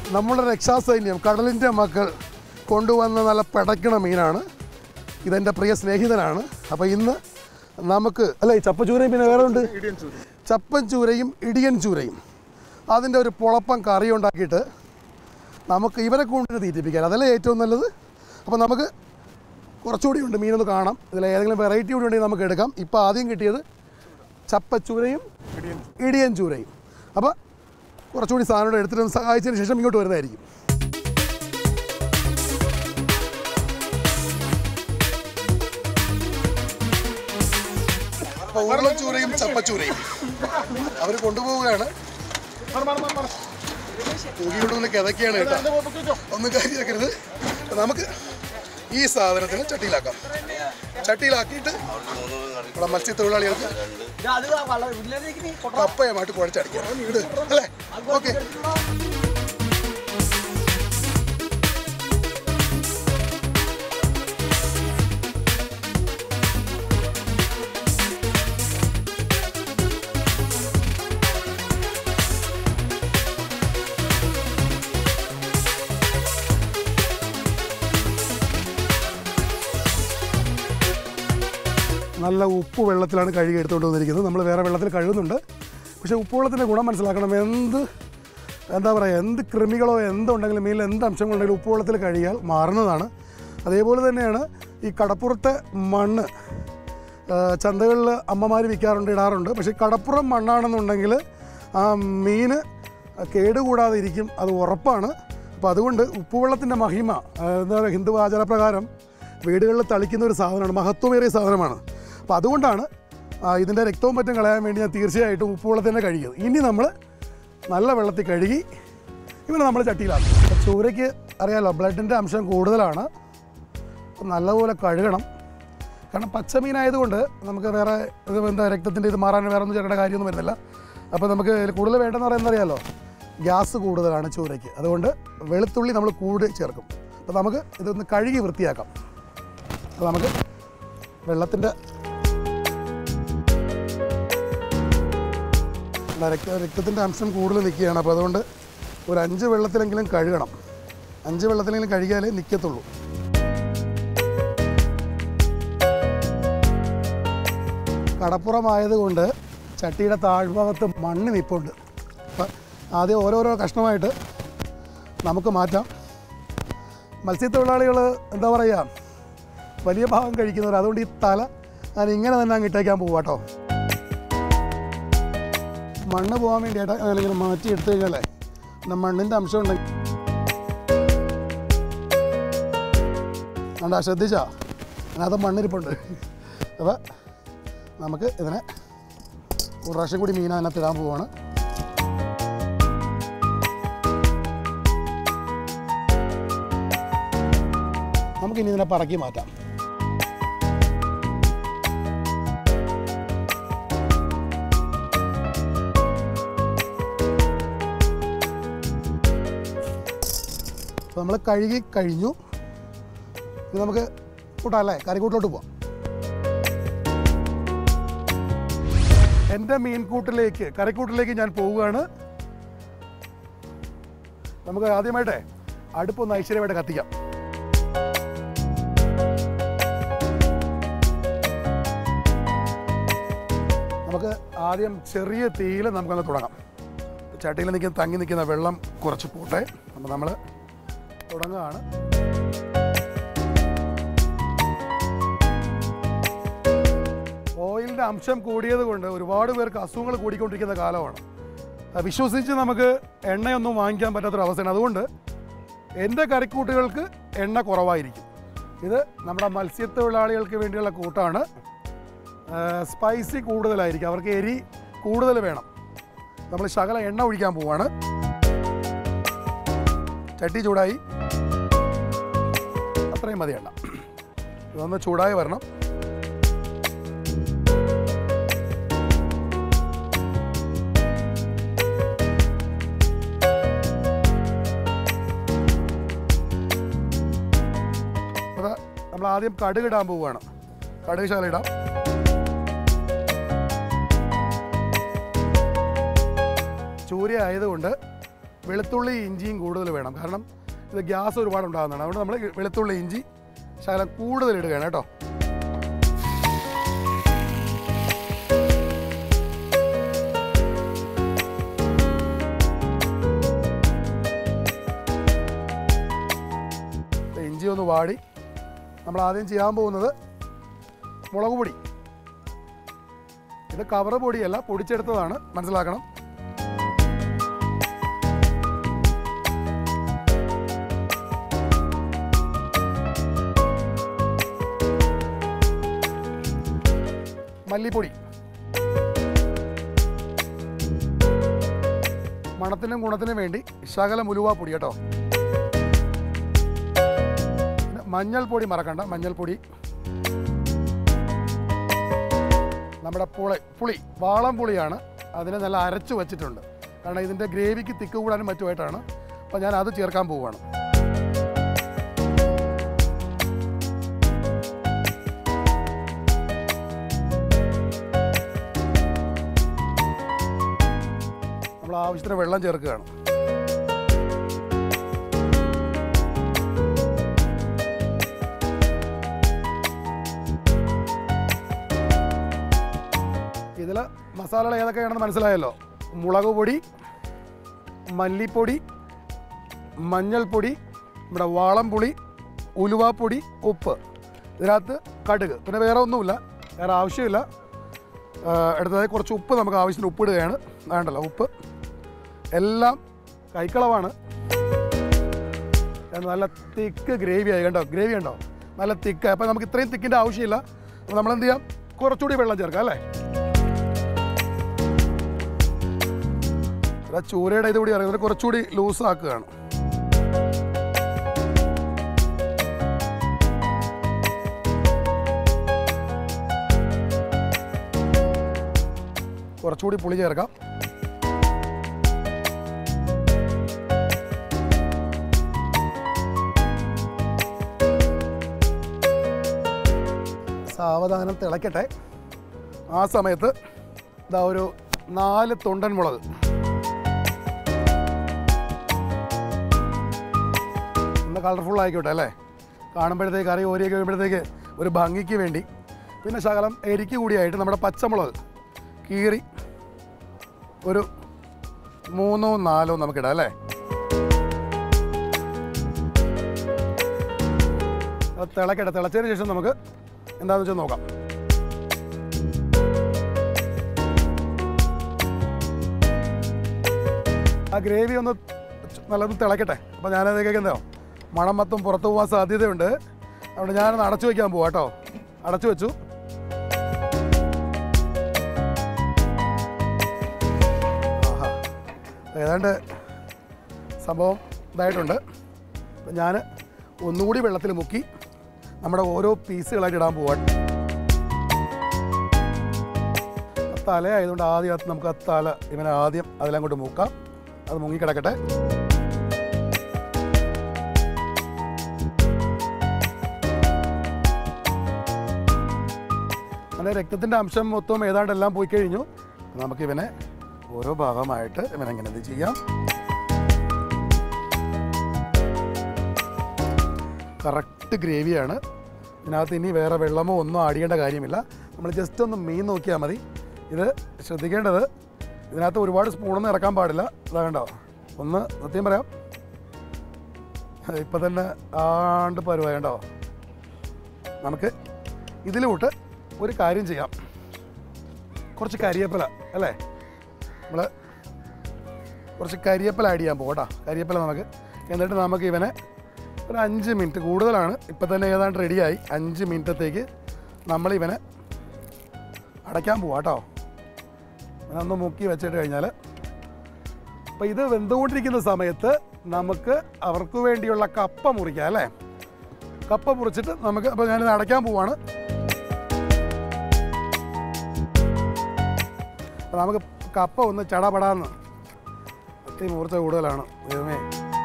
നമ്മുടെ രക്ഷാസൈന്യം കടലിൻ്റെ മക്കൾ കൊണ്ടുവന്ന നല്ല പിടയ്ക്കണ മീനാണ്. ഇതെൻ്റെ പ്രിയ സ്നേഹിതനാണ്. അപ്പോൾ ഇന്ന് നമുക്ക് അല്ലേ ചപ്പച്ചൂരയും പിന്നെ വേറെ ഉണ്ട് ചപ്പൻ ചൂരയും ഇടിയൻ ചൂരയും അതിൻ്റെ ഒരു പൊളപ്പം കറി ഉണ്ടാക്കിയിട്ട് നമുക്ക് ഇവരെ കൊണ്ടിട്ട് തീറ്റിപ്പിക്കാൻ അതല്ലേ ഏറ്റവും നല്ലത്. അപ്പോൾ നമുക്ക് കുറച്ചുകൂടി ഉണ്ട് മീനൊന്ന് കാണാം. ഇതിൽ ഏതെങ്കിലും വെറൈറ്റി കൂടി ഉണ്ടെങ്കിൽ നമുക്ക് എടുക്കാം. ഇപ്പോൾ ആദ്യം കിട്ടിയത് ചപ്പച്ചൂരയും ഇടിയൻ ചൂരയും. അപ്പോൾ കുറച്ചുകൂടി സാധനം എടുത്തിട്ട് സഹായിച്ചതിന് ശേഷം ഇങ്ങോട്ട് വരുന്നതായിരിക്കും. അപ്പോൾ ഉരുളച്ചൂരയും ചപ്പച്ചൂരയും അവർ കൊണ്ടുപോവുകയാണ്. തൂക്കിക്കൊണ്ടൊന്ന് കിതക്കുകയാണ് കേട്ടോ, ഒന്നും കാര്യമാക്കരുത്. നമുക്ക് ഈ സാധനത്തിന് ചട്ടിയിലാക്കാം. ചട്ടിയിലാക്കിയിട്ട് ഇവിടെ മത്സ്യത്തൊഴിലാളികൾക്ക് കപ്പയുമായിട്ട് കുഴച്ചടിക്കാം ഇട് അല്ലേ. ഓക്കെ, നല്ല ഉപ്പ് വെള്ളത്തിലാണ് കഴുകി എടുത്തുകൊണ്ട് വന്നിരിക്കുന്നത്. നമ്മൾ വേറെ വെള്ളത്തിൽ കഴുകുന്നുണ്ട്. പക്ഷേ ഉപ്പ് വെള്ളത്തിൻ്റെ ഗുണം മനസ്സിലാക്കണം. എന്താ പറയുക, എന്ത് കൃമികളോ എന്തുണ്ടെങ്കിലും മീനിൽ എന്ത് അംശങ്ങളുണ്ടെങ്കിലും ഉപ്പ് വെള്ളത്തിൽ കഴുകിയാൽ മാറുന്നതാണ്. അതേപോലെ തന്നെയാണ് ഈ കടപ്പുറത്തെ മണ്ണ്. ചന്തകളിൽ അമ്മമാർ വിൽക്കാറുണ്ട്, ഇടാറുണ്ട്. പക്ഷേ കടപ്പുറം മണ്ണാണെന്നുണ്ടെങ്കിൽ ആ മീൻ കേടുകൂടാതെ ഇരിക്കും, അത് ഉറപ്പാണ്. അപ്പോൾ അതുകൊണ്ട് ഉപ്പുവെള്ളത്തിൻ്റെ മഹിമ എന്താ പറയുക, ഹിന്ദു ആചാരപ്രകാരം വീടുകളിൽ തളിക്കുന്ന ഒരു സാധനമാണ്, മഹത്വമേറിയ സാധനമാണ്. അപ്പോൾ അതുകൊണ്ടാണ് ഇതിൻ്റെ രക്തവും മറ്റും കളയാൻ വേണ്ടി ഞാൻ തീർച്ചയായിട്ടും ഉപ്പുവെള്ളത്തിൽ തന്നെ കഴുകിയത്. ഇനി നമ്മൾ നല്ല വെള്ളത്തിൽ കഴുകി ഇവനെ നമ്മൾ ചട്ടിയിലാക്കും. ചൂരയ്ക്ക് അറിയാമല്ലോ ബ്ലഡിൻ്റെ അംശം കൂടുതലാണ്. നല്ലപോലെ കഴുകണം. കാരണം പച്ചമീനായതുകൊണ്ട് നമുക്ക് വേറെ എന്താ രക്തത്തിൻ്റെ ഇത് മാറാൻ വേറെ ഒന്നും ചേർക്കേണ്ട കാര്യമൊന്നും വരുന്നില്ല. അപ്പോൾ നമുക്ക് കൂടുതൽ വേണ്ടെന്ന് പറയുന്നത് അറിയാമല്ലോ, ഗ്യാസ് കൂടുതലാണ് ചൂരയ്ക്ക്. അതുകൊണ്ട് വെളുത്തുള്ളി നമ്മൾ കൂടുതൽ ചേർക്കും. അപ്പോൾ നമുക്ക് ഇതൊന്ന് കഴുകി വൃത്തിയാക്കാം. അപ്പോൾ നമുക്ക് വെള്ളത്തിൻ്റെ രക്തത്തിൻ്റെ അംശം കൂടുതൽ നിൽക്കുകയാണ്. അപ്പോൾ അതുകൊണ്ട് ഒരു 5 വെള്ളത്തിലെങ്കിലും കഴുകണം. 5 വെള്ളത്തിലെങ്കിലും കഴുകിയാലേ നിൽക്കത്തുള്ളൂ. കടപ്പുറമായതുകൊണ്ട് ചട്ടിയുടെ താഴ്ഭാഗത്ത് മണ്ണ് നിൽപ്പുണ്ട്. അപ്പം ആദ്യം ഓരോരോ കഷ്ണമായിട്ട് നമുക്ക് മാറ്റാം. മത്സ്യത്തൊഴിലാളികൾ എന്താ പറയുക, വലിയ ഭാഗം കഴിക്കുന്നവർ. അതുകൊണ്ട് ഈ തല ഞാൻ ഇങ്ങനെ തന്നെ അങ്ങ് ഇട്ടേക്കാൻ പോവാം കേട്ടോ. മണ്ണ് പോകാൻ വേണ്ടിയിട്ട് അല്ലെങ്കിൽ മാറ്റി എടുത്തു കഴിഞ്ഞാലേ മണ്ണിൻ്റെ അംശം ഉണ്ടെങ്കിൽ കണ്ടാ, ശ്രദ്ധിച്ചാ അതിനകത്ത് മണ്ണിരിപ്പുണ്ട്. അപ്പോൾ നമുക്ക് ഇതിനെ ഒരു പ്രാവശ്യം കൂടി മീൻ അതിനകത്ത് ഇടാൻ പോവാണ്. നമുക്കിനി ഇതിനെ പറക്കി മാറ്റാം. അപ്പോൾ നമ്മൾ കഴുകി കഴിഞ്ഞു. ഇത് നമുക്ക് കൂട്ടാം അല്ലേ, കറിക്കൂട്ടിലോട്ട് പോവാം. എൻ്റെ മീൻകൂട്ടിലേക്ക് കറിക്കൂട്ടിലേക്ക് ഞാൻ പോവുകയാണ്. നമുക്ക് ആദ്യമായിട്ടേ അടുപ്പൊന്ന് ഐശ്വര്യമായിട്ട് കത്തിക്കാം. നമുക്ക് ആദ്യം ചെറിയ തീയിൽ നമുക്കത് തുടങ്ങാം. ചട്ടിയിൽ തങ്ങി നിൽക്കുന്ന വെള്ളം കുറച്ച് പോട്ടെ. അപ്പോൾ നമ്മൾ തുടങ്ങുകയാണ്. ഓയിലിൻ്റെ അംശം കൂടിയത് കൊണ്ട് ഒരുപാട് പേർക്ക് അസുഖങ്ങൾ കൂടിക്കൊണ്ടിരിക്കുന്ന കാലമാണ്. വിശ്വസിച്ച് നമുക്ക് എണ്ണയൊന്നും വാങ്ങിക്കാൻ പറ്റാത്തൊരവസ്ഥയാണ്. അതുകൊണ്ട് എൻ്റെ കറിക്കൂട്ടുകൾക്ക് എണ്ണ കുറവായിരിക്കും. ഇത് നമ്മുടെ മത്സ്യത്തൊഴിലാളികൾക്ക് വേണ്ടിയുള്ള കൂട്ടാണ്. സ്പൈസി കൂടുതലായിരിക്കും, അവർക്ക് എരി കൂടുതൽ വേണം. നമ്മൾ ശകലം എണ്ണ ഒഴിക്കാൻ പോവാണ്. ചട്ടി ചൂടായി, അത്രയും മതി എണ്ണ. ഇതൊന്ന് ചൂടായി വരണം. അപ്പോൾ നമ്മൾ ആദ്യം കടുക് ഇടാൻ പോവുകയാണ്. കടുക് ശകലം ഇടാം. ചൂര ആയതുകൊണ്ട് വെളുത്തുള്ളി ഇഞ്ചിയും കൂടുതൽ വേണം, കാരണം ഇത് ഗ്യാസ് ഒരുപാട് ഉണ്ടാകുന്നതാണ്. അതുകൊണ്ട് നമ്മൾ വെളുത്തുള്ളി ഇഞ്ചി ശകലം കൂടുതൽ ഇടുകയാണ് കേട്ടോ. ഇഞ്ചി ഒന്ന് വാടി നമ്മൾ ആദ്യം ചെയ്യാൻ പോകുന്നത് മുളക് പൊടി. ഇത് കവർ പൊടിയല്ല, പൊടിച്ചെടുത്തതാണ്, മനസ്സിലാക്കണം. മല്ലിപ്പൊടി, മണത്തിനും ഗുണത്തിനും വേണ്ടി ശകലം ഉലുവാപ്പൊടി കേട്ടോ. മഞ്ഞൾപ്പൊടി മറക്കണ്ട, മഞ്ഞൾപ്പൊടി. നമ്മുടെ പുളി വാളം പുളിയാണ്, അതിനെ നല്ല അരച്ചു വച്ചിട്ടുണ്ട്, കാരണം ഇതിൻ്റെ ഗ്രേവിക്ക് തിക്ക് കൂടാനും മറ്റുമായിട്ടാണ്. അപ്പോൾ ഞാൻ അത് ചേർക്കാൻ പോവുകയാണ്. നമ്മൾ ആവശ്യത്തിന് വെള്ളം ചേർക്കുകയാണ്. ഇതിൽ മസാലകൾ ഏതൊക്കെയാണെന്ന് മനസ്സിലായല്ലോ. മുളക് പൊടി, മല്ലിപ്പൊടി, മഞ്ഞൾപ്പൊടി, നമ്മുടെ വാളംപുളി, ഉലുവാപ്പൊടി, ഉപ്പ്, ഇതിനകത്ത് കടുക്, പിന്നെ വേറെ ഒന്നുമില്ല, വേറെ ആവശ്യമില്ല. അടുത്തതായി കുറച്ച് ഉപ്പ്, നമുക്ക് ആവശ്യത്തിന് ഉപ്പ് ഇടുകയാണ്. വേണ്ടല്ലോ ഉപ്പ്, എല്ലാം കൈക്കളവാണ്. നല്ല തിക്ക് ഗ്രേവി ആയി കണ്ടോ, ഗ്രേവി ഉണ്ടോ, നല്ല തിക്ക്. അപ്പോൾ നമുക്ക് ഇത്രയും തിക്കിൻ്റെ ആവശ്യമില്ല. അപ്പോൾ നമ്മളെന്ത് ചെയ്യാം, കുറച്ചുകൂടി വെള്ളം ചേർക്കാം അല്ലേ. ചൂരയുടെ ഇതുകൂടി അറിയുന്നത് കുറച്ചുകൂടി ലൂസ് ആക്കുകയാണ്. കുറച്ചുകൂടി പുളി ചേർക്കാം. സാവധാനം തിളയ്ക്കട്ടെ. ആ സമയത്ത് ഇതാ ഒരു 4 തൊണ്ടൻ മുളക്, ഒന്ന് കളർഫുൾ ആയിക്കോട്ടെ അല്ലേ, കാണുമ്പോഴത്തേക്ക് കറി ഓരിയൊക്കെ കഴിയുമ്പോഴത്തേക്ക് ഒരു ഭംഗിക്ക് വേണ്ടി. പിന്നെ ശകലം എരിക്ക് കൂടിയായിട്ട് നമ്മുടെ പച്ചമുളക് കീറി ഒരു 3 4 നമുക്കിടാം അല്ലേ. അത് തിളക്കട്ടെ. തിളച്ചതിന് ശേഷം നമുക്ക് എന്താണെന്ന് വെച്ചാൽ നോക്കാം. ആ ഗ്രേവി ഒന്ന് നല്ലത് തിളക്കട്ടെ. അപ്പോൾ ഞാനതൊക്കെ എന്താ മണം മൊത്തം പുറത്തു പോകാൻ സാധ്യതയുണ്ട്. അതുകൊണ്ട് ഞാനൊന്ന് അടച്ചു വയ്ക്കാൻ പോവാം കേട്ടോ. അടച്ചു വെച്ചു. ആഹാ, ഏതാണ്ട് സംഭവം ഇതായിട്ടുണ്ട്. അപ്പം ഞാൻ ഒന്നുകൂടി വെള്ളത്തിൽ മുക്കി നമ്മുടെ ഓരോ പീസുകളായിട്ട് ഇടാൻ പോവാം. തല ആയതുകൊണ്ട് ആദ്യം നമുക്ക് ആ തല ഇവനെ ആദ്യം അതിലങ്ങോട്ട് മുക്കാം. അത് മുങ്ങിക്കിടക്കട്ടെ. അങ്ങനെ രക്തത്തിൻ്റെ അംശം മൊത്തം ഏതാണ്ട് എല്ലാം പോയി കഴിഞ്ഞു. നമുക്കിവനെ ഓരോ ഭാഗമായിട്ട് ഇവനെങ്ങനെ ഇത് ചെയ്യാം. കറക്റ്റ് ഗ്രേവിയാണ്. ഇതിനകത്ത് ഇനി വേറെ വെള്ളമോ ഒന്നും ആടിയേണ്ട കാര്യമില്ല. നമ്മൾ ജസ്റ്റ് ഒന്ന് മീൻ നോക്കിയാൽ മതി. ഇത് ശ്രദ്ധിക്കേണ്ടത്, ഇതിനകത്ത് ഒരുപാട് സ്പൂണൊന്നും ഇറക്കാൻ പാടില്ല. ഇതാ കണ്ടോ, ഒന്ന് സത്യം പറയാം, ഇപ്പം തന്നെ ആണ്ട് പരുവായി കണ്ടോ. നമുക്ക് ഇതിലോട്ട് ഒരു കാര്യം ചെയ്യാം. കുറച്ച് കരിയേപ്പില അല്ലേ, നമ്മൾ കുറച്ച് കരിയേപ്പില ആഡ് ചെയ്യാൻ പോകട്ടോ. കരിയേപ്പില നമുക്ക്, എന്നിട്ട് നമുക്ക് ഇവനെ ഒരു 5 മിനിറ്റ്, കൂടുതലാണ്, ഇപ്പം തന്നെ ഏതാണ്ട് റെഡിയായി. 5 മിനിറ്റത്തേക്ക് നമ്മളിവനെ അടയ്ക്കാൻ പോവാം കേട്ടോ. ഒന്ന് മുക്കി വെച്ചിട്ട് കഴിഞ്ഞാൽ, അപ്പോൾ ഇത് വെന്തുകൊണ്ടിരിക്കുന്ന സമയത്ത് നമുക്ക് അവർക്ക് വേണ്ടിയുള്ള കപ്പ മുറിക്കാം അല്ലേ. കപ്പ മുറിച്ചിട്ട് നമുക്ക്, അപ്പോൾ ഞാനിത് അടയ്ക്കാൻ പോവാണ്. അപ്പോൾ നമുക്ക് കപ്പ ഒന്ന് ചടപടാന്ന്, അത്തി മൂർച്ച കൂടുതലാണ് ദൈവമേ.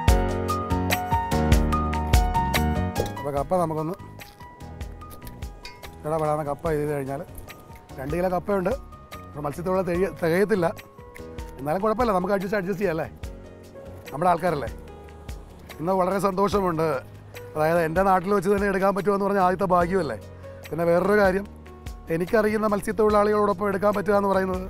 അപ്പോൾ കപ്പ നമുക്കൊന്ന് ചടപടാന്ന് കപ്പ ചെയ്ത് കഴിഞ്ഞാൽ 2 കിലോ കപ്പയുണ്ട്. മത്സ്യത്തോളം തികയത്തില്ല, എന്നാലും കുഴപ്പമില്ല, നമുക്ക് അഡ്ജസ്റ്റ് ചെയ്യാം അല്ലേ. നമ്മുടെ ആൾക്കാരല്ലേ. ഇന്ന് വളരെ സന്തോഷമുണ്ട്. അതായത് എൻ്റെ നാട്ടിൽ വെച്ച് തന്നെ എടുക്കാൻ പറ്റുമെന്ന് പറഞ്ഞാൽ ആദ്യത്തെ ഭാഗ്യമല്ലേ. പിന്നെ വേറൊരു കാര്യം, എനിക്കറിയുന്ന മത്സ്യത്തൊഴിലാളികളോടൊപ്പം എടുക്കാൻ പറ്റുക എന്ന് പറയുന്നത്.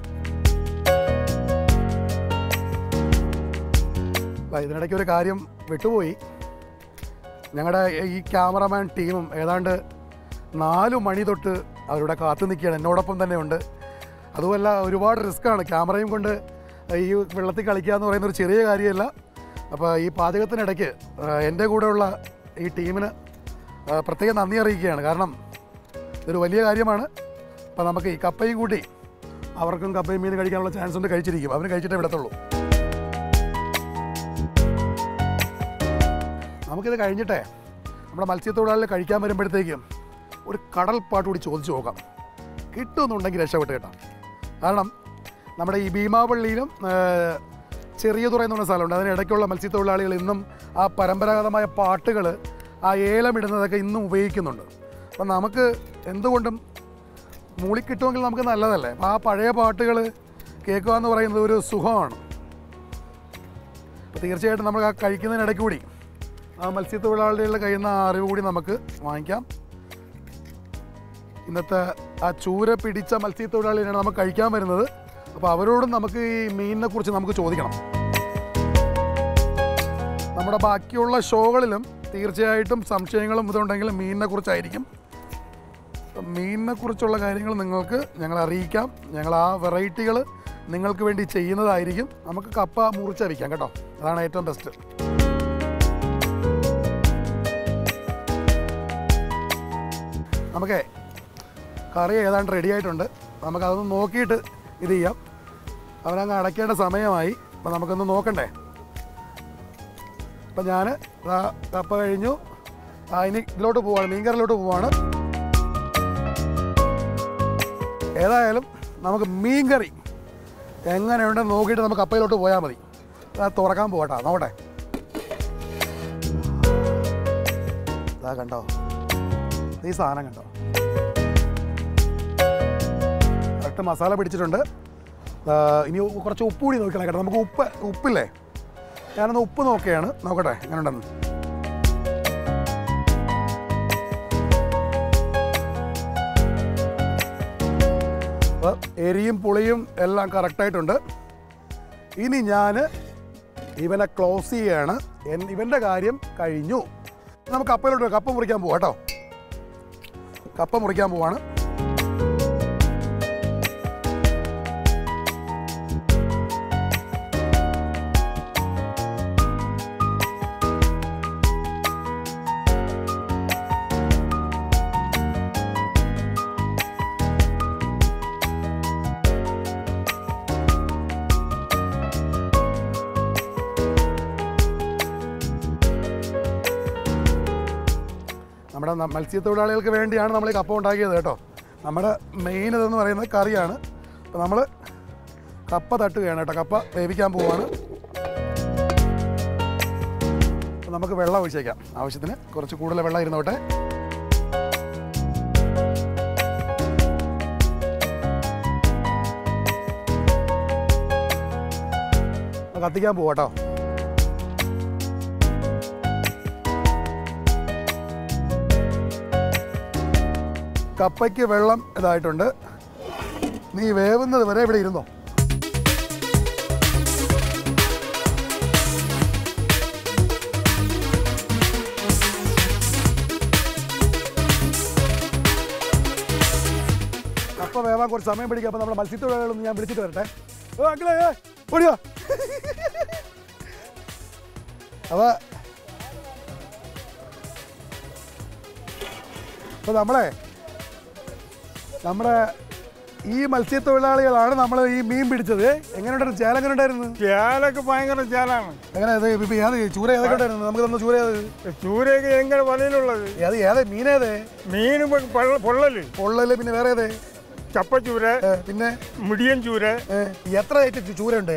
ഇതിനിടയ്ക്ക് ഒരു കാര്യം വിട്ടുപോയി. ഞങ്ങളുടെ ഈ ക്യാമറമാൻ ടീമും ഏതാണ്ട് 4 മണി തൊട്ട് അവരുടെ കാത്തു നിൽക്കുകയാണ്, എന്നോടൊപ്പം തന്നെ ഉണ്ട്. അതുമല്ല, ഒരുപാട് റിസ്ക്കാണ് ക്യാമറയും കൊണ്ട് ഈ വെള്ളത്തിൽ കളിക്കുക എന്ന് പറയുന്നൊരു ചെറിയ കാര്യമല്ല. അപ്പോൾ ഈ പാചകത്തിനിടയ്ക്ക് എൻ്റെ കൂടെയുള്ള ഈ ടീമിന് പ്രത്യേകം നന്ദി അറിയിക്കുകയാണ്. കാരണം ഇതൊരു വലിയ കാര്യമാണ്. അപ്പോൾ നമുക്ക് ഈ കപ്പയും കൂട്ടി അവർക്കും കപ്പയും മീനും കഴിക്കാനുള്ള ചാൻസ് ഉണ്ട്. കഴിച്ചിരിക്കും, അവന് കഴിച്ചിട്ടേ വിടത്തുള്ളൂ. നമുക്കിത് കഴിഞ്ഞിട്ടേ നമ്മുടെ മത്സ്യത്തൊഴിലാളികൾ കഴിക്കാൻ വരുമ്പോഴത്തേക്കും ഒരു കടൽ പാട്ട് കൂടി ചോദിച്ചു നോക്കാം. കിട്ടുമെന്നുണ്ടെങ്കിൽ രക്ഷപ്പെട്ട് കേട്ടോ. കാരണം നമ്മുടെ ഈ ഭീമാപള്ളിയിലും ചെറിയതുറ എന്ന് പറഞ്ഞ സ്ഥലമുണ്ട്. അതിനിടയ്ക്കുള്ള മത്സ്യത്തൊഴിലാളികൾ ഇന്നും ആ പരമ്പരാഗതമായ പാട്ടുകൾ, ആ ഏലമിടുന്നതൊക്കെ ഇന്നും ഉപയോഗിക്കുന്നുണ്ട്. അപ്പം നമുക്ക് എന്തുകൊണ്ടും മൂളിക്കിട്ടുമെങ്കിൽ നമുക്ക് നല്ലതല്ലേ. അപ്പോൾ ആ പഴയ പാട്ടുകൾ കേൾക്കുക എന്ന് പറയുന്നത് ഒരു സുഖമാണ്. അപ്പോൾ തീർച്ചയായിട്ടും നമുക്ക് ആ കഴിക്കുന്നതിനിടയ്ക്ക് കൂടി ആ മത്സ്യത്തൊഴിലാളികളുടെ കയ്യിൽ നിന്ന് ആ അറിവ് കൂടി നമുക്ക് വാങ്ങിക്കാം. ഇന്നത്തെ ആ ചൂര പിടിച്ച മത്സ്യത്തൊഴിലാളികളാണ് നമുക്ക് കഴിക്കാൻ വരുന്നത്. അപ്പോൾ അവരോടും നമുക്ക് ഈ മീനിനെ കുറിച്ച് നമുക്ക് ചോദിക്കണം. നമ്മുടെ ബാക്കിയുള്ള ഷോകളിലും തീർച്ചയായിട്ടും സംശയങ്ങളും ഇതുണ്ടെങ്കിലും മീനിനെ കുറിച്ചായിരിക്കും. മീനിനെ കുറിച്ചുള്ള കാര്യങ്ങൾ നിങ്ങൾക്ക് ഞങ്ങളെ അറിയിക്കാം. ഞങ്ങൾ ആ വെറൈറ്റികൾ നിങ്ങൾക്ക് വേണ്ടി ചെയ്യുന്നതായിരിക്കും. നമുക്ക് കപ്പ മുറിച്ച് വയ്ക്കാം കേട്ടോ, അതാണ് ഏറ്റവും ബെസ്റ്റ്. നമുക്കേ കറി ഏതാണ്ട് റെഡി ആയിട്ടുണ്ട്. നമുക്കതൊന്ന് നോക്കിയിട്ട് ഇത് ചെയ്യാം. അവനങ്ങ് അടയ്ക്കേണ്ട സമയമായി. അപ്പോൾ നമുക്കൊന്ന് നോക്കണ്ടേ. അപ്പം ഞാൻ കപ്പ കഴിഞ്ഞു. ഇനി ഇതിലോട്ട് പോവാണ്, മീൻകറിലോട്ട് പോവാണ്. ഏതായാലും നമുക്ക് മീൻകറി എങ്ങനെയുണ്ടെന്ന് നോക്കിയിട്ട് നമുക്ക് കപ്പയിലോട്ട് പോയാൽ മതി. തുറക്കാൻ പോകട്ടോ, നോക്കട്ടെ. ഇതാ കണ്ടോ, ഈ സാധനം കണ്ടോ, കറക്റ്റ് മസാല പിടിച്ചിട്ടുണ്ട്. ഇനി കുറച്ച് ഉപ്പ് കൂടി നോക്കണം കേട്ടോ. നമുക്ക് ഉപ്പില്ലേ, ഞാനൊന്ന് ഉപ്പ് നോക്കുകയാണ്, നോക്കട്ടെ എങ്ങനെ ഉണ്ടെന്ന്. അപ്പോൾ എരിയും പുളിയും എല്ലാം കറക്റ്റായിട്ടുണ്ട്. ഇനി ഞാൻ ഇവനെ ക്ലോസ് ചെയ്യുകയാണ്. ഇവൻ്റെ കാര്യം കഴിഞ്ഞു. നമുക്ക് കപ്പയിലോട്ട് കപ്പ മുറിക്കാൻ പോവാം കേട്ടോ. കപ്പ മുറിക്കാൻ പോവാണ്. നമ്മുടെ മത്സ്യത്തൊഴിലാളികൾക്ക് വേണ്ടിയാണ് നമ്മൾ ഈ കപ്പ ഉണ്ടാക്കിയത് കേട്ടോ. നമ്മുടെ മെയിൻ ഇതെന്ന് പറയുന്നത് കറിയാണ്. അപ്പോൾ നമ്മൾ കപ്പ തട്ടുകയാണ് കേട്ടോ. കപ്പ വേവിക്കാൻ പോവുകയാണ്. അപ്പോൾ നമുക്ക് വെള്ളം ഒഴിച്ചേക്കാം. ആവശ്യത്തിന് കുറച്ച് കൂടുതൽ വെള്ളം ഇരുന്നോട്ടെ. കത്തിക്കാൻ പോവാട്ടോ. കപ്പയ്ക്ക് വെള്ളം ഇതായിട്ടുണ്ട്. നീ വേവുന്നത് വരെ ഇവിടെ ഇരുന്നോ. കപ്പ വേവാൻ കുറച്ച് സമയം പിടിക്കും. അപ്പോൾ നമ്മുടെ മത്സ്യത്തൊഴിലാളികളൊന്നും ഞാൻ വിളിച്ചിട്ട് വരട്ടെ. അങ്കിളേ ഓടിയോ. അപ്പോൾ നമ്മുടെ ഈ മത്സ്യത്തൊഴിലാളികളാണ് നമ്മൾ ഈ മീൻ പിടിച്ചത്. എങ്ങനെയുണ്ടായിരുന്നു ചേല? എങ്ങനെ ഉണ്ടായിരുന്നു? ചേലൊക്കെ ഭയങ്കര ചേലാണ്. എങ്ങനെ ചൂര ഏതൊക്കെ ഉണ്ടായിരുന്നു? നമുക്ക് തന്ന ചൂര ചൂരയൊക്കെ എങ്ങനെ വലയിലുള്ളത്? ഏതേ മീനേതേ? മീൻ പൊള്ളല്. പിന്നെ വേറെ ഏതേ? ചപ്പച്ചൂര, പിന്നെ മുടിയൻ ചൂര. എത്ര ഐറ്റം ചൂര ഉണ്ട്?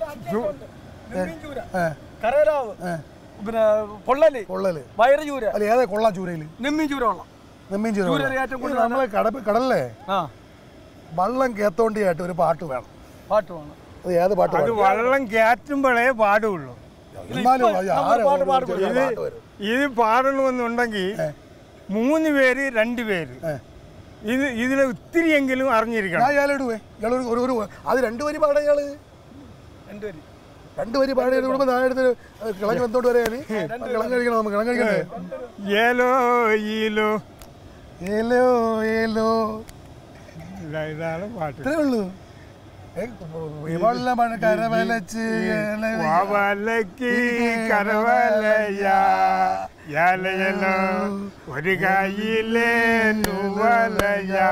പിന്നെ പൊള്ളല്, വയറ് ചൂര. അല്ല ഏതാ കൊള്ളാം ചൂരയില്? നെമ്മീൻ ചൂര കൊള്ളാം. നമ്മള് കടലിലെ വള്ളം കേത്തോണ്ടിയായിട്ട് ഒരു പാട്ട് വേണം. പാട്ട് വേണം. അത് ഏത് പാട്ട്? അത് വള്ളം കയറ്റുമ്പോഴേ പാടുള്ളൂ. എന്നാലും അത് ആരാ പാട്ട് പാടും. പാട്ട് വരും? ഇത് പാടണമെന്നുണ്ടെങ്കിൽ 3 പേര് 2 പേര് ഇതിലെ ഒത്തിരിയെങ്കിലും അറിഞ്ഞിരിക്കണം. ഞാൻ ഇയാളിടുവേ ഇയാൾ ഒരു അത് 2 വരി പാടാ ഇയാള് 2 വരി പാടി കൂടുമ്പോൾ താഴെ എടുത്ത് കിളങ്ങ് വന്നോണ്ട് വരെയാണ് കിളങ്ങ് കഴിക്കണം. നമുക്ക് കിളങ്ങ് കഴിക്കണ്ടേ? ഏലോ ഈലോ ഏലോ ഏലോ ഇതാണ് പാട്ട്. ഇത്രേ ഉള്ളൂ. കരവലച്ച് വാവലക്ക് കരവലയാ യാലയലോ ഒരു കയ്യിലെ നുവലയാ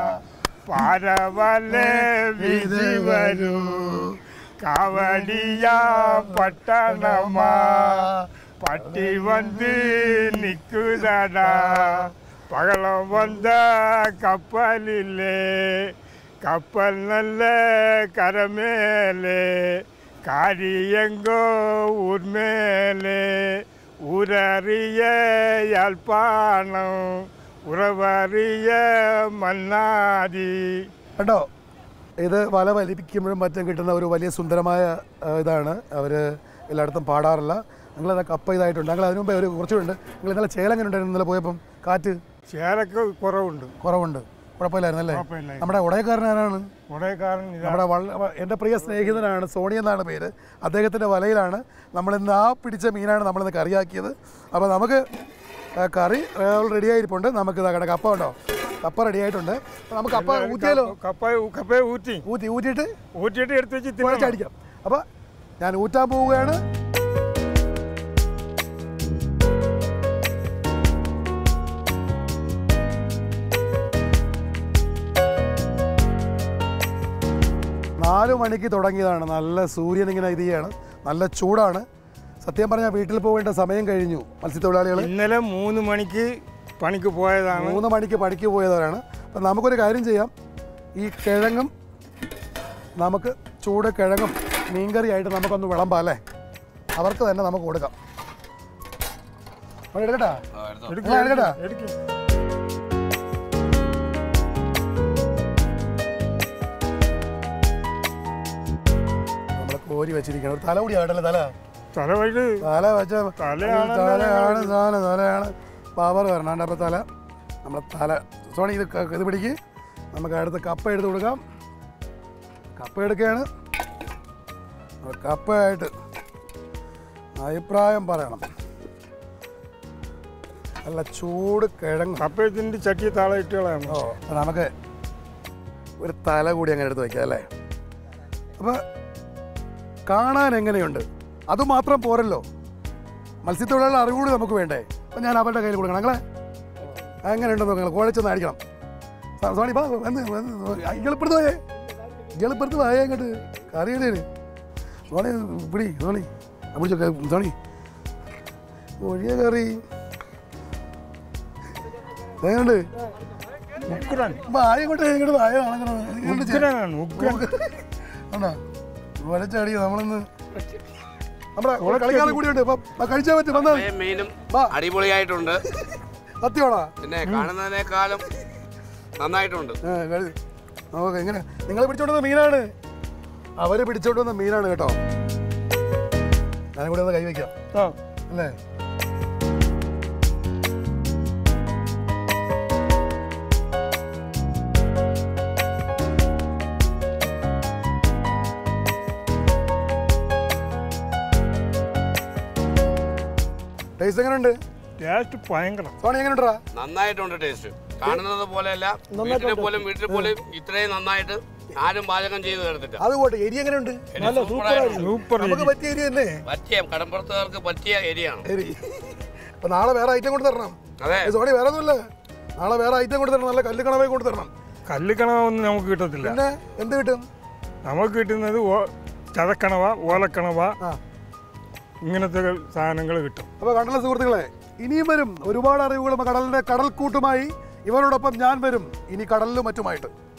പാരവല വിധി വരൂ കാവടിയ പട്ടണമാ പട്ടി വന്ന് നിൽക്കുതടാ പകളം വന്ന കപ്പലില്ലേ കപ്പൽ നല്ല കരമേലെ കാരിയെങ്കോ ഊർമേലെ ഊരറിയ യാൽപ്പാണം ഉറവറിയ മണ്ണാതി. കേട്ടോ, ഇത് വല വലിപ്പിക്കുമ്പോഴും മറ്റും കിട്ടുന്ന ഒരു വലിയ സുന്ദരമായ ഇതാണ്. അവർ എല്ലായിടത്തും പാടാറില്ല. നിങ്ങളത് കപ്പ ഇതായിട്ടുണ്ട്. ഞങ്ങൾ അതിനു മുമ്പേ ഒരു കുറച്ചുണ്ട്. നിങ്ങൾ ഇന്നലെ ചേലങ്ങനെ ഉണ്ടായിരുന്നു? ഇന്നലെ പോയപ്പം കാറ്റ് ചേലക്ക് കുറവുണ്ട്. കുഴപ്പമില്ലായിരുന്നല്ലേ? നമ്മുടെ ഉടയക്കാരനാണ്. നമ്മുടെ എൻ്റെ പ്രിയ സ്നേഹിതനാണ്, സോണി എന്നാണ് പേര്. അദ്ദേഹത്തിൻ്റെ വലയിലാണ് നമ്മളിന്ന് പിടിച്ച മീനാണ് നമ്മളിന്ന് കറിയാക്കിയത്. അപ്പോൾ നമുക്ക് കറി റെഡി ആയിരിപ്പുണ്ട്. നമുക്ക് ഇതാകട്ടെ കപ്പ ഉണ്ടോ? കപ്പ റെഡി ആയിട്ടുണ്ട്. നമുക്ക് കപ്പ ഊറ്റിയാലോ? കപ്പയെ ഊറ്റിയിട്ട് എടുത്ത് വെച്ച് അടിക്കാം. അപ്പോൾ ഞാൻ ഊറ്റാൻ പോവുകയാണ്. നാല് മണിക്ക് തുടങ്ങിയതാണ്. നല്ല സൂര്യൻ ഇങ്ങനെ ഇത് ചെയ്യാണ്. നല്ല ചൂടാണ്. സത്യം പറഞ്ഞാൽ വീട്ടിൽ പോകേണ്ട സമയം കഴിഞ്ഞു. മത്സ്യത്തൊഴിലാളികൾ ഇന്നലെ 3 മണിക്ക് പണിക്ക് പോയതാണ്. 3 മണിക്ക് പണിക്ക് പോയവരാണ്. അപ്പം നമുക്കൊരു കാര്യം ചെയ്യാം. ഈ കിഴങ്ങും നമുക്ക് ചൂട് കിഴങ്ങും മീൻകറിയായിട്ട് നമുക്കൊന്ന് വിളമ്പാം അല്ലേ? അവർക്ക് തന്നെ നമുക്ക് കൊടുക്കാം. എടുക്കട്ടാ എടുക്കട്ടാ കോരി വെച്ചിരിക്കണം. ഒരു തല കൂടി ആയിട്ടല്ലേ? തല വെച്ച തലയാണ് പവർ വരണം. അപ്പോൾ തല നമ്മളെ തല സോണി ഇത് പിടിക്ക്. നമുക്ക് അടുത്ത് കപ്പ എടുത്ത് കൊടുക്കാം. കപ്പ എടുക്കുകയാണ്. കപ്പയായിട്ട് അഭിപ്രായം പറയണം. നല്ല ചൂട് കിഴങ്ങ് കപ്പയത്തിൻ്റെ ചട്ടി താള ഇട്ടുകളാണ്. അപ്പോൾ നമുക്ക് ഒരു തല കൂടി അങ്ങനെ എടുത്ത് വയ്ക്കാം അല്ലേ? അപ്പോൾ കാണാൻ എങ്ങനെയുണ്ട്? അതുമാത്രം പോരല്ലോ, മത്സ്യത്തൊഴിലാളികളുടെ അറിവ് കൂടി നമുക്ക് വേണ്ടേ? അപ്പം ഞാൻ അവരുടെ കയ്യിൽ കൊടുക്കണം. ഞങ്ങളെ എങ്ങനെയുണ്ടെന്ന് നിങ്ങൾ കുഴച്ചൊന്ന് അടിക്കണം. സോണി ബാ ഇയാളിപ്പുറത്ത് പോയേ, ഇയാളിപ്പുറത്ത് പോയേ അങ്ങോട്ട് കറിയണേ. സോണി പിടി, സോണി പിടിച്ചോ. സോണി ഒഴിയ കറി എങ്ങനെയുണ്ട്? വായ കൊണ്ട് ഇങ്ങോട്ട് വായ ആണോ? വരച്ചടി നമ്മളിന്ന് നമ്മുടെ കളിക്കാരൻ കൂടിയുണ്ട്. കഴിച്ചാൽ പറ്റും. മീനും അടിപൊളിയായിട്ടുണ്ട്. സത്യമാണോ? പിന്നെ കാണുന്നതിനേക്കാളും നന്നായിട്ടുണ്ട്. നമുക്ക് എങ്ങനെ നിങ്ങൾ പിടിച്ചോണ്ടുവന്ന മീനാണ്, അവര് പിടിച്ചോണ്ടുവന്ന മീനാണ് കേട്ടോ. ഞാനും കൂടെ ഒന്ന് കൈവയ്ക്കാം അല്ലേ? ടേസ്റ്റ് എങ്ങനെയുണ്ട്? ടേസ്റ്റ് ഭയങ്കരം. സോണി എങ്ങനെയുണ്ടാ? നന്നായിട്ടുണ്ട്. ടേസ്റ്റ് കാണുന്നത് പോലെയല്ല, വീട്ടിൽ പോലും ഇത്രയും നന്നായിട്ട് ആരും പാചകം ചെയ്ത് തരത്തില്ല. അതുകൊണ്ട് എരി എങ്ങനെയുണ്ട്? നമുക്ക് പറ്റിയ എരി തന്നെ. പറ്റിയ കടമ്പുറത്തുകാർക്ക് പറ്റിയ എരിയാണ്. എരി അപ്പൊ നാളെ വേറെ ഐറ്റം കൊണ്ട് തരണം. അതെ സോണി, വേറെ ഒന്നുമില്ല. നാളെ വേറെ ഐറ്റം കൊണ്ട് തരണം. നല്ല കല്ലുകണവേ കൊണ്ട് തരണം. കല്ലുകണവൊന്നും നമുക്ക് കിട്ടത്തില്ല. പിന്നെ എന്ത് കിട്ടും? നമുക്ക് കിട്ടുന്നത് ചതക്കണവ, ഓലക്കണവ, ഇങ്ങനത്തെ സാധനങ്ങൾ കിട്ടും. അപ്പോൾ കണ്ടല്ലോ സുഹൃത്തുക്കളെ, ഇനിയും വരും ഒരുപാട് അറിവുകളും കടലിൻ്റെ കടൽക്കൂട്ടുമായി ഇവരോടൊപ്പം ഞാൻ വരും ഇനി കടലിലും മറ്റുമായിട്ട്.